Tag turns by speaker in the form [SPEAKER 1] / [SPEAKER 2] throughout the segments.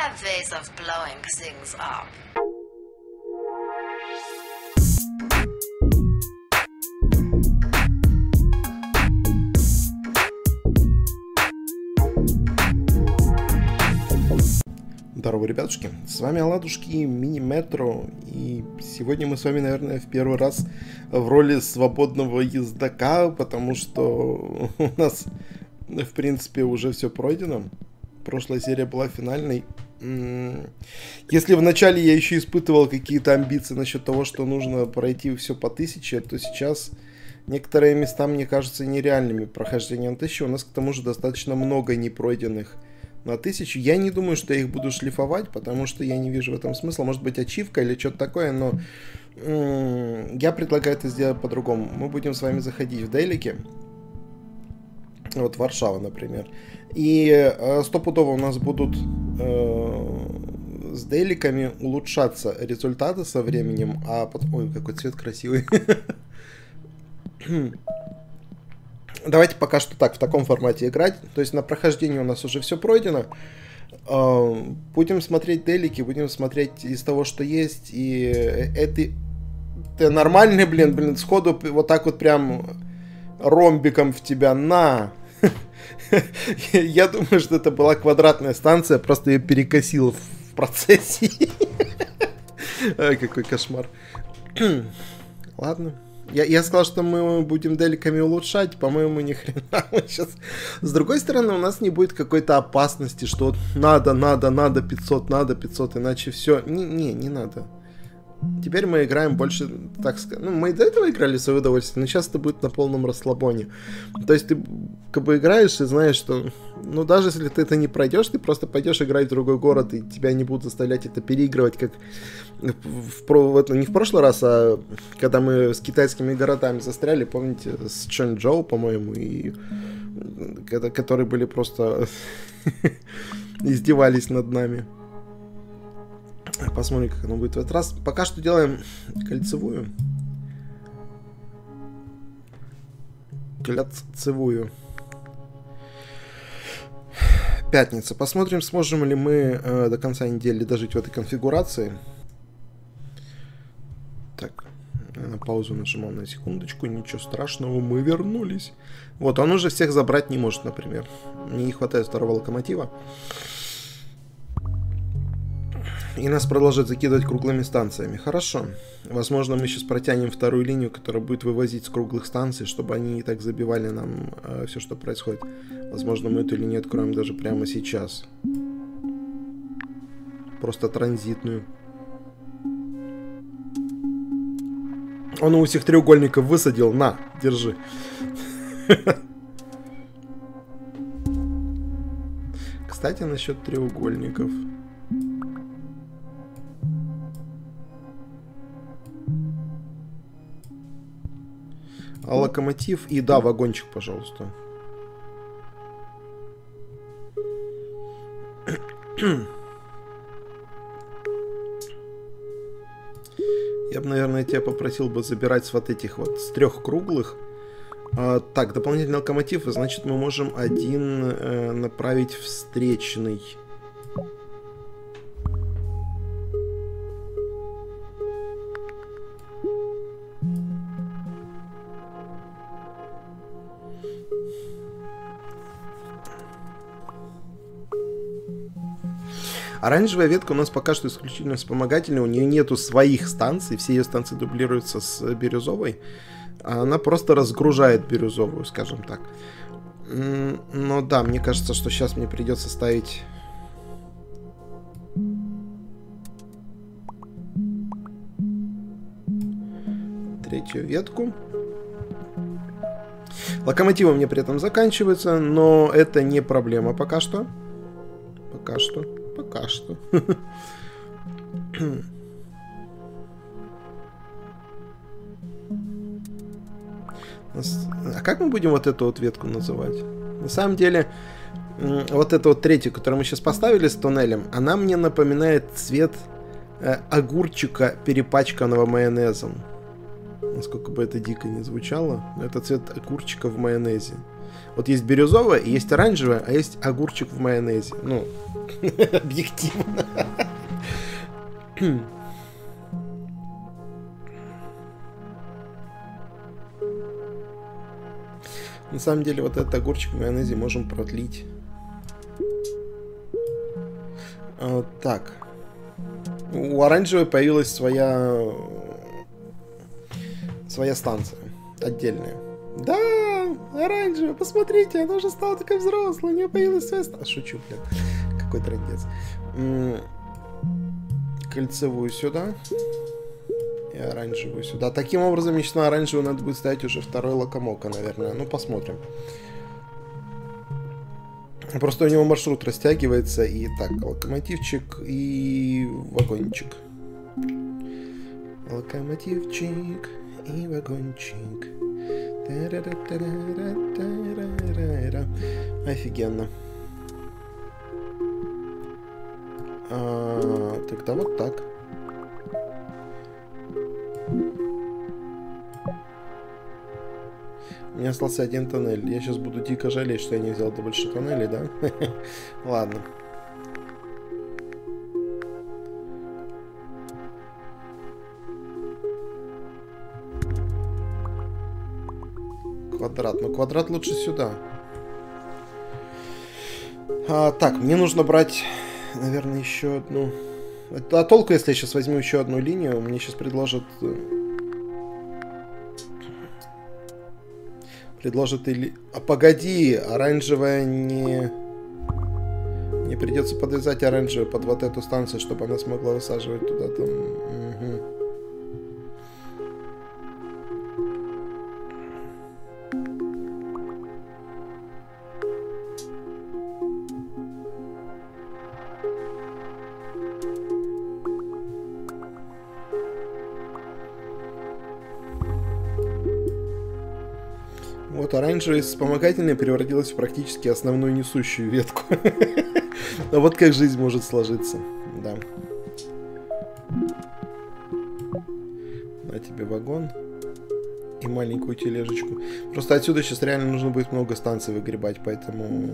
[SPEAKER 1] have ways of blowing things up.
[SPEAKER 2] Здорово, ребятушки, с вами Оладушки, Мини-Метро, и сегодня мы с вами, наверное, в первый раз в роли свободного ездока, потому что у нас, в принципе, уже все пройдено. Прошлая серия была финальной. Если вначале я еще испытывал какие-то амбиции насчет того, что нужно пройти все по 1000, то сейчас некоторые места мне кажутся нереальными. Прохождение на 1000 у нас, к тому же, достаточно много непройденных на 1000. Я не думаю, что я их буду шлифовать, потому что я не вижу в этом смысла. Может быть, ачивка или что-то такое, но я предлагаю это сделать по-другому. Мы будем с вами заходить в дейлики. Вот Варшава, например. И стопудово у нас будут с дейликами улучшаться результаты со временем. Ой, какой цвет красивый. Давайте пока что так, в таком формате играть. То есть на прохождении у нас уже все пройдено. Будем смотреть делики, будем смотреть из того, что есть. И это нормальный, блин, сходу вот так вот прям ромбиком в тебя. На! Я думаю, что это была квадратная станция, просто ее перекосило в процессе. Какой кошмар. Ладно. Я сказал, что мы будем деликами улучшать, по-моему, ни хрена мы сейчас. С другой стороны, у нас не будет какой-то опасности, что надо 500, иначе все. Не надо. Теперь мы играем больше, так сказать, мы и до этого играли в свое удовольствие, но сейчас это будет на полном расслабоне. То есть ты как бы играешь и знаешь, что, даже если ты это не пройдешь, ты просто пойдешь играть в другой город, и тебя не будут заставлять это переигрывать, как не в прошлый раз, а когда мы с китайскими городами застряли, помните, с Чжэнчжоу, по-моему, и которые были просто издевались над нами. Посмотрим, как оно будет в этот раз. Пока что делаем кольцевую. Кольцевую. Пятница. Посмотрим, сможем ли мы до конца недели дожить в этой конфигурации. Так, на паузу нажимал на секундочку. Ничего страшного, мы вернулись. Вот, он уже всех забрать не может, например. Мне не хватает второго локомотива. И нас продолжат закидывать круглыми станциями. Хорошо. Возможно, мы сейчас протянем вторую линию, которая будет вывозить с круглых станций, чтобы они не так забивали нам все, что происходит. Возможно, мы эту линию откроем даже прямо сейчас. Просто транзитную. Он у всех треугольников высадил. На, держи. Кстати, насчет треугольников. А локомотив и, да, вагончик, пожалуйста. Я бы, наверное, тебя попросил бы забирать с вот этих вот, с 3 круглых. Так, дополнительный локомотив, значит, мы можем один направить встречный. Оранжевая ветка у нас пока что исключительно вспомогательная, у нее нету своих станций, все ее станции дублируются с бирюзовой, а она просто разгружает бирюзовую, скажем так. Но да, мне кажется, что сейчас мне придется ставить... третью ветку. Локомотивы мне при этом заканчиваются, но это не проблема пока что. Пока что. А как мы будем вот эту вот ветку называть? На самом деле, вот эту вот третью, которую мы сейчас поставили с туннелем, она мне напоминает цвет огурчика, перепачканного майонезом. Насколько бы это дико не звучало, но это цвет огурчика в майонезе. Вот есть бирюзовая, есть оранжевая, а есть огурчик в майонезе. Ну, объективно. На самом деле, вот этот огурчик в майонезе можем продлить. Так. У оранжевой появилась своя станция. Отдельная. Да, оранжевая, посмотрите, она уже стала такая взрослая, у нее появилась своя станция. Шучу, блин. Какой трындец. Кольцевую сюда. И оранжевую сюда. Таким образом, мне сейчас на оранжевую надо будет ставить уже второй локомока, наверное. Ну, посмотрим. Просто у него маршрут растягивается. И так, локомотивчик и вагончик. Локомотивчик и вагончик. Офигенно. Тогда вот так. У меня остался один тоннель. Я сейчас буду дико жалеть, что я не взял больше тоннелей, да? Ладно. Квадрат. Но квадрат лучше сюда. Так, мне нужно брать, наверное, еще одну. А толку, если я сейчас возьму еще одну линию? Мне сейчас предложат или... А погоди, оранжевая не придется подвязать оранжевую под вот эту станцию, чтобы она смогла высаживать туда там. Угу. Вот оранжевая из вспомогательной превратилась в практически основную несущую ветку. А вот как жизнь может сложиться. Да. На тебе вагон. И маленькую тележечку. Просто отсюда сейчас реально нужно будет много станций выгребать, поэтому...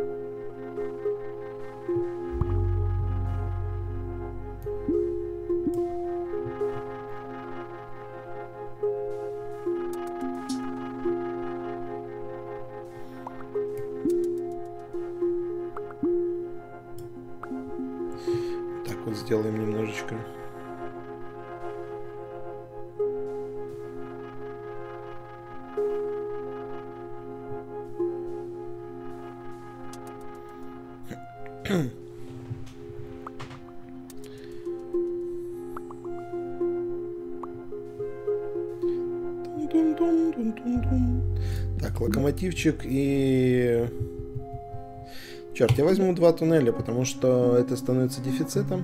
[SPEAKER 2] Сделаем немножечко. Так, локомотивчик и... Черт, я возьму 2 туннеля, потому что это становится дефицитом.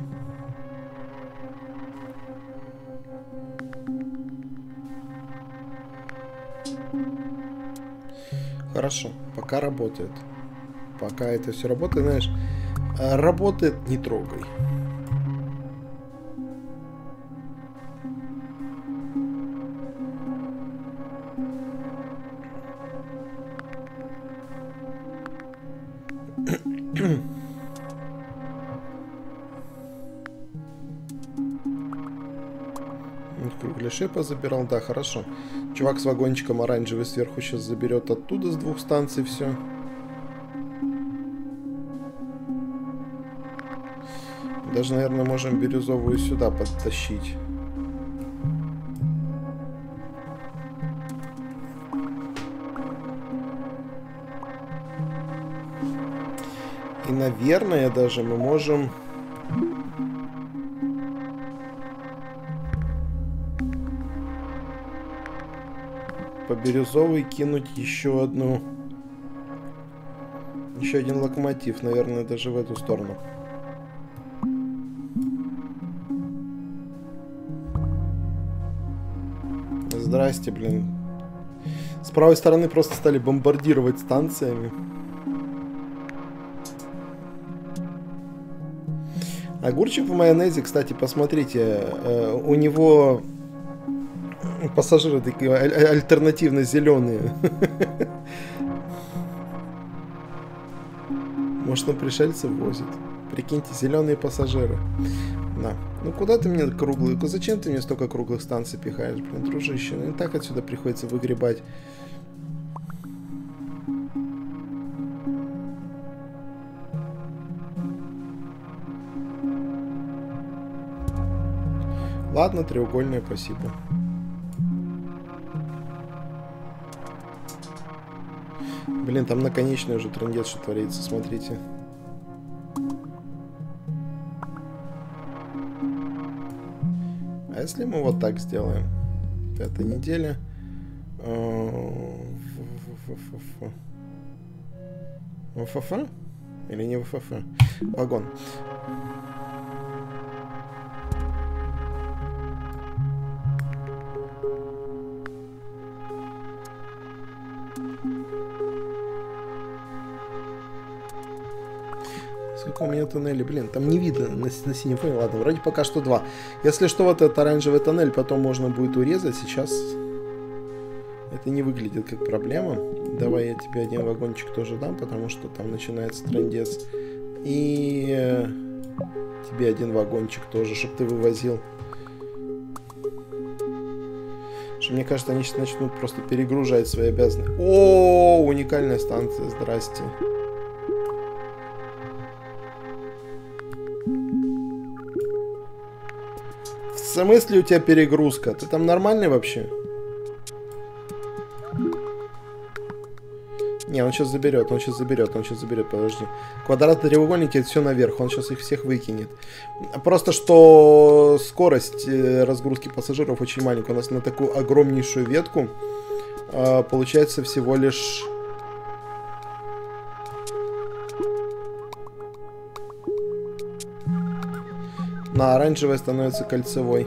[SPEAKER 2] Хорошо, пока работает. Пока это все работает, знаешь, работает, не трогай. Кругляши позабирал, да, хорошо. Чувак с вагончиком оранжевый сверху сейчас заберет оттуда с 2 станций все. Даже, наверное, можем бирюзовую сюда подтащить. И, наверное, даже мы можем... по бирюзовой кинуть еще один локомотив, наверное, даже в эту сторону. Здрасте, блин. С правой стороны просто стали бомбардировать станциями. Огурчик в майонезе, кстати, посмотрите, у него пассажиры такие альтернативно зеленые. Может, он пришельцев возит? Прикиньте, зеленые пассажиры. На. Ну куда ты мне круглые? Зачем ты мне столько круглых станций пихаешь, блин, дружище? Ну и так отсюда приходится выгребать. Ладно, треугольное, спасибо. Блин, там наконечный уже трындец, что творится, смотрите. А если мы вот так сделаем? 5-я неделя. ВФФ? Или не ВФФ? Вагон. Сколько у меня тоннелей? Блин, там не видно на синем фоне. Ладно, вроде пока что 2. Если что, вот этот оранжевый тоннель потом можно будет урезать. Сейчас это не выглядит как проблема. Давай я тебе один вагончик тоже дам, потому что там начинается трындец. И тебе один вагончик тоже, чтобы ты вывозил. Что, мне кажется, они сейчас начнут просто перегружать свои обязанности. О, уникальная станция, здрасте. В смысле у тебя перегрузка? Ты там нормальный вообще? Не, он сейчас заберет, подожди. Квадраты, треугольники, это все наверх, он сейчас их всех выкинет. Просто что скорость разгрузки пассажиров очень маленькая. У нас на такую огромнейшую ветку получается всего лишь... На оранжевой становится кольцевой.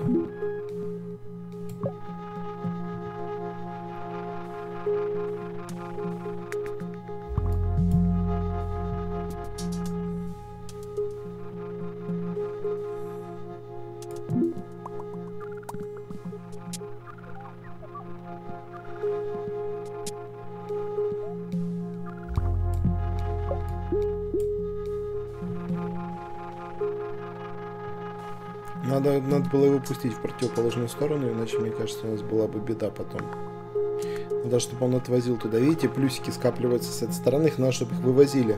[SPEAKER 2] Надо было его пустить в противоположную сторону, иначе, мне кажется, у нас была бы беда потом. Надо, чтобы он отвозил туда. Видите, плюсики скапливаются с этой стороны, их надо, чтобы их вывозили.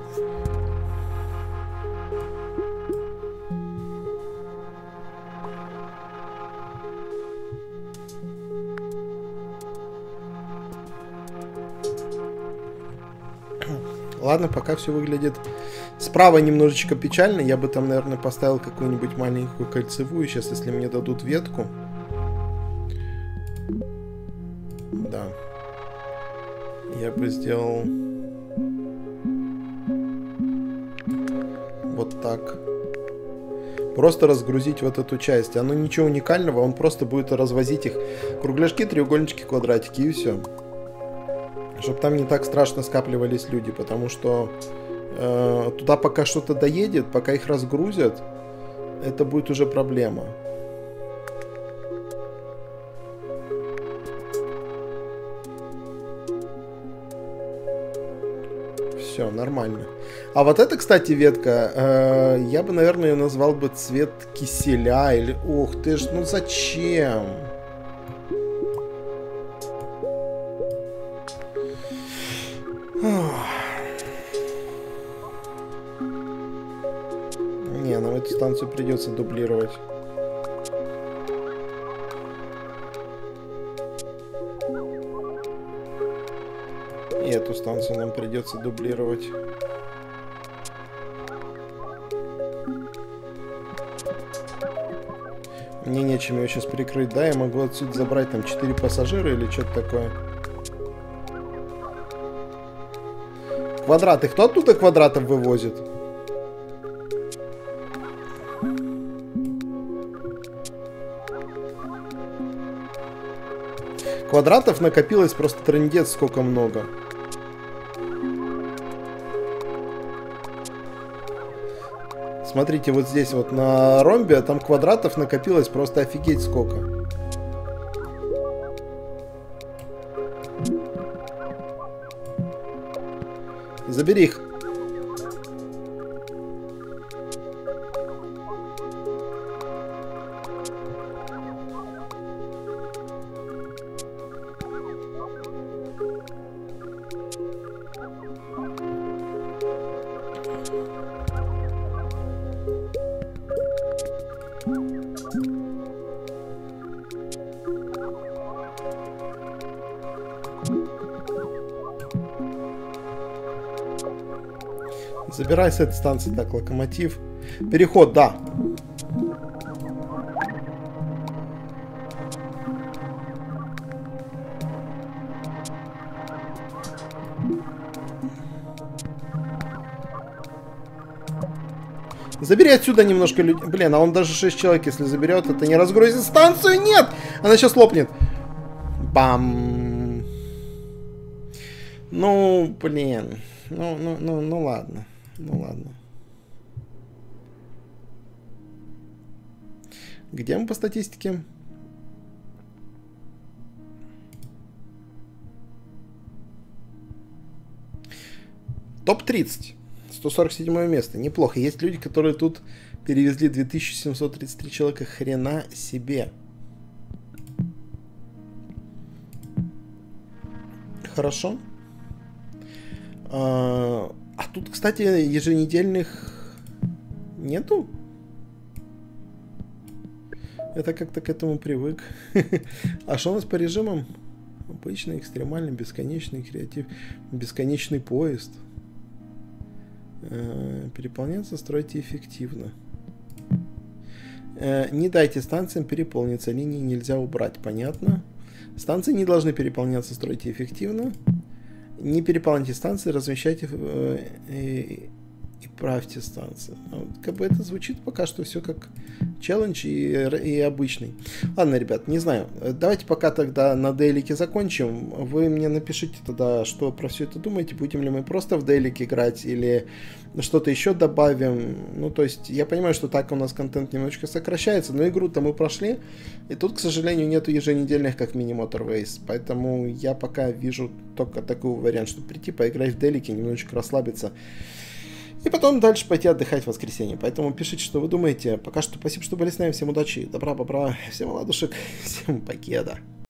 [SPEAKER 2] Ладно, пока все выглядит... Справа немножечко печально. Я бы там, наверное, поставил какую-нибудь маленькую кольцевую. Сейчас, если мне дадут ветку. Да. Я бы сделал... Вот так. Просто разгрузить вот эту часть. Оно ничего уникального. Он просто будет развозить их. Кругляшки, треугольнички, квадратики и все. Чтобы там не так страшно скапливались люди, потому что туда пока что-то доедет, пока их разгрузят, это будет уже проблема. Все, нормально. А вот эта, кстати, ветка, я бы, наверное, ее назвал бы цвет киселя или... Ух ты ж, ну зачем? Не, нам эту станцию придется дублировать. И эту станцию нам придется дублировать. Мне нечем ее сейчас прикрыть, да? Я могу отсюда забрать там 4 пассажира или что-то такое. Квадраты. Кто оттуда квадратов вывозит? Квадратов накопилось просто трындец сколько много. Смотрите, вот здесь вот на ромбе, там квадратов накопилось просто офигеть сколько. Забери их. Забирай с этой станции. Так, локомотив. Переход, да. Забери отсюда немножко людей. Блин, а он даже 6 человек, если заберет, это не разгрузит станцию. Нет! Она сейчас лопнет. Бам. Ну, блин. Ну ладно. Ну ладно. Где мы по статистике? Топ-30. 147 место. Неплохо. Есть люди, которые тут перевезли 2733 человека. Хрена себе. Хорошо. А тут, кстати, еженедельных нету. Я как-то к этому привык. А что у нас по режимам? Обычный, экстремальный, бесконечный, креатив, бесконечный поезд. Переполняться, стройте эффективно. Не дайте станциям переполниться. Линии нельзя убрать. Понятно. Станции не должны переполняться, стройте эффективно. Не переполняйте станции, размещайте и правьте станции. Вот, как бы это звучит пока что все как челлендж и обычный. Ладно, ребят, не знаю. Давайте пока тогда на дейлике закончим. Вы мне напишите тогда, что про все это думаете. Будем ли мы просто в дейлик играть или что-то еще добавим. Ну, то есть, я понимаю, что так у нас контент немножечко сокращается, но игру-то мы прошли. И тут, к сожалению, нету еженедельных, как мини-моторвейс. Поэтому я пока вижу только такой вариант, чтобы прийти, поиграть в дейлике, немножечко расслабиться. И потом дальше пойти отдыхать в воскресенье. Поэтому пишите, что вы думаете. Пока что спасибо, что были с нами. Всем удачи, добра, бобра, всем ладушек, всем покеда.